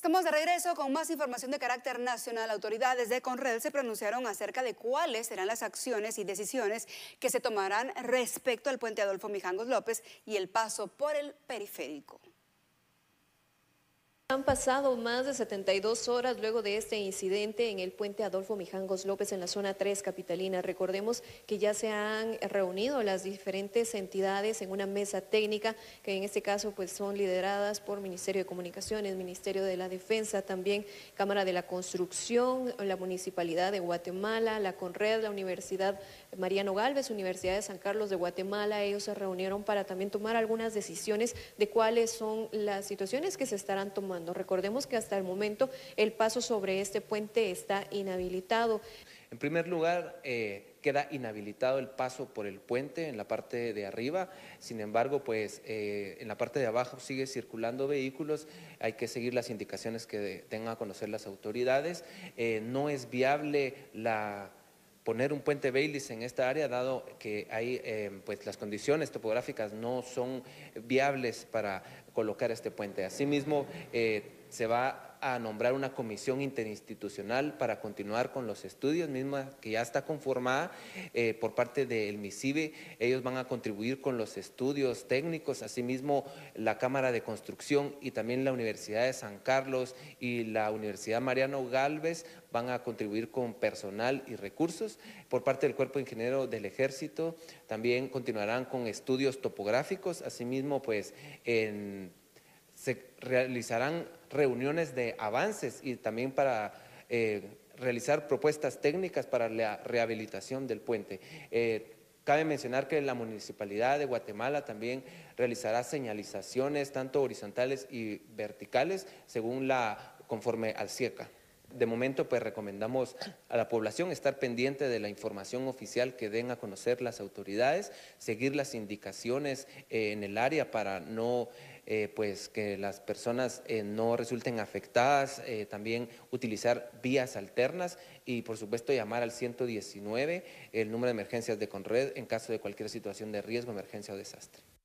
Estamos de regreso con más información de carácter nacional. Autoridades de Conred se pronunciaron acerca de cuáles serán las acciones y decisiones que se tomarán respecto al puente Adolfo Mijangos López y el paso por el periférico. Han pasado más de 72 horas luego de este incidente en el puente Adolfo Mijangos López en la zona 3 capitalina. Recordemos que ya se han reunido las diferentes entidades en una mesa técnica que en este caso pues son lideradas por Ministerio de Comunicaciones, Ministerio de la Defensa, también Cámara de la Construcción, la Municipalidad de Guatemala, la Conred, la Universidad Mariano Gálvez, Universidad de San Carlos de Guatemala. Ellos se reunieron para también tomar algunas decisiones de cuáles son las situaciones que se estarán tomando. Recordemos que hasta el momento el paso sobre este puente está inhabilitado. En primer lugar, queda inhabilitado el paso por el puente en la parte de arriba. Sin embargo, pues en la parte de abajo sigue circulando vehículos. Hay que seguir las indicaciones que tengan a conocer las autoridades. No es viable poner un puente Baylis en esta área, dado que hay, pues las condiciones topográficas no son viables para colocar este puente. Asimismo, se va a nombrar una comisión interinstitucional para continuar con los estudios, misma que ya está conformada por parte del MICIBE. Ellos van a contribuir con los estudios técnicos, asimismo la Cámara de Construcción y también la Universidad de San Carlos y la Universidad Mariano Gálvez van a contribuir con personal y recursos. Por parte del Cuerpo de Ingeniero del Ejército también continuarán con estudios topográficos, asimismo pues se realizarán reuniones de avances y también para realizar propuestas técnicas para la rehabilitación del puente. Cabe mencionar que la Municipalidad de Guatemala también realizará señalizaciones tanto horizontales y verticales conforme al CIECA. De momento, pues recomendamos a la población estar pendiente de la información oficial que den a conocer las autoridades, seguir las indicaciones en el área para no, pues que las personas no resulten afectadas, también utilizar vías alternas y por supuesto llamar al 119, el número de emergencias de Conred en caso de cualquier situación de riesgo, emergencia o desastre.